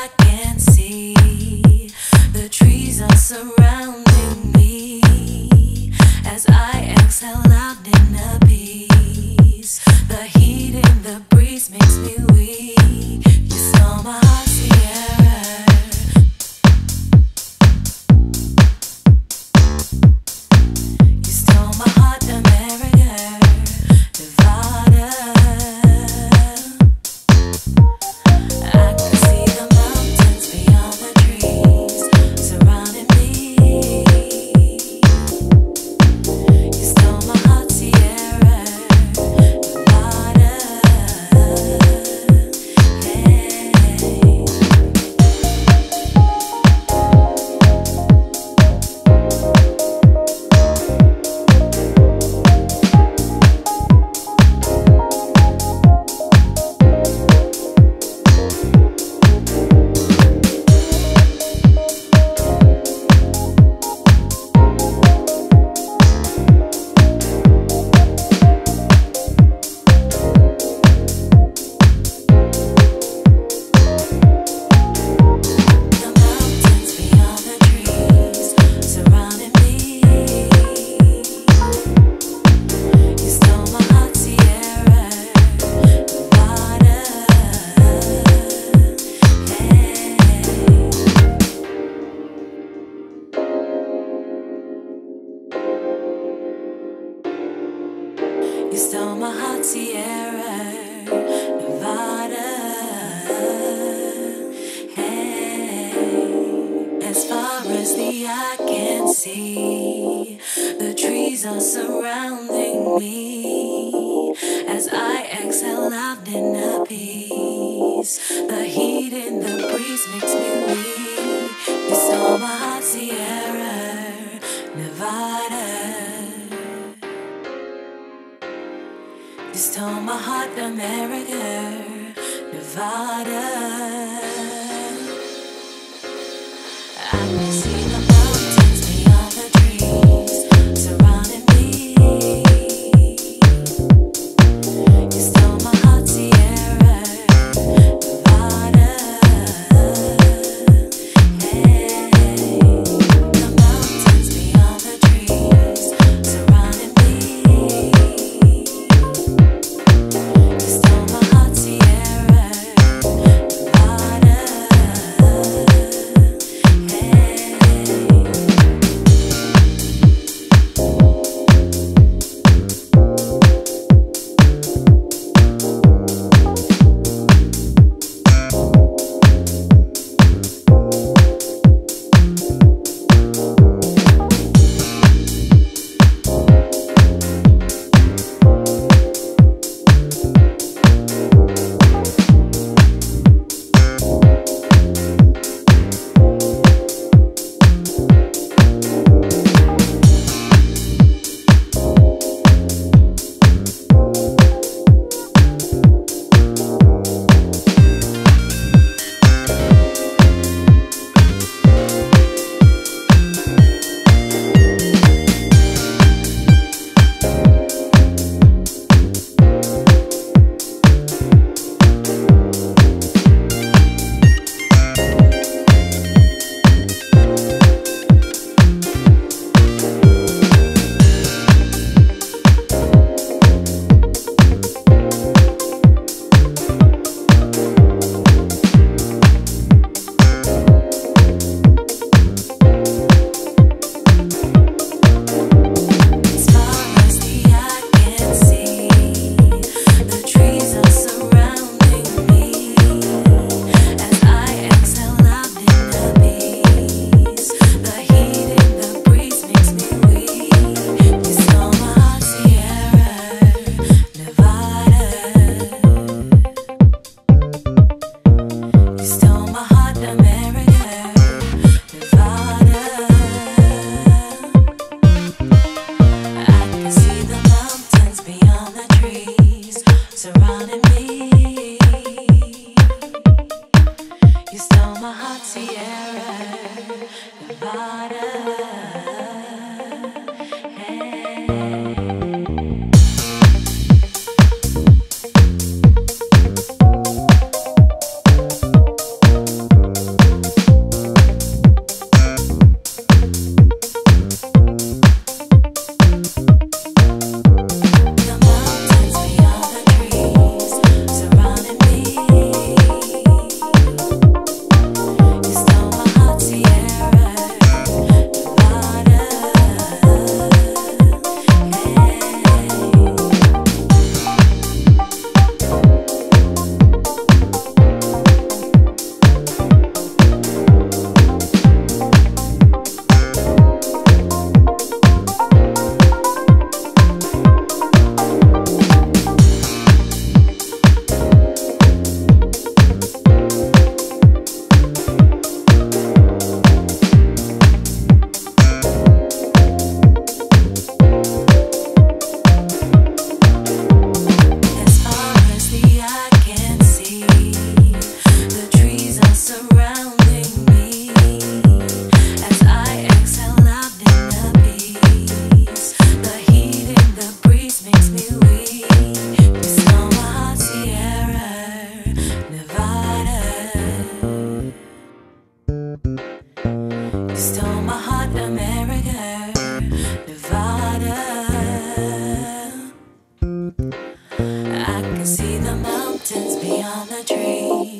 I can see. The trees are surrounding me as I exhale out in the peace. The heat in the breeze makes me weak. You stole my heart, Sierra. You stole my heart, America, Nevada. I can see the mountains beyond the trees surrounding me. You stole my heart, Sierra Nevada. You stole my heart, Sierra Nevada. Hey, as far as the eye can see, the trees are surrounding me as I exhale out in the peace. The heat in the breeze makes me weak. You stole my heart, Sierra Nevada. You stole my heart, America, Nevada. I can see the mountains beyond the trees surrounding me. You stole my heart, Sierra Nevada. Hey, the mountains beyond the trees surrounding me.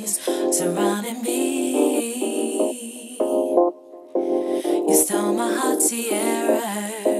trees surrounding me. You stole my heart, Sierra.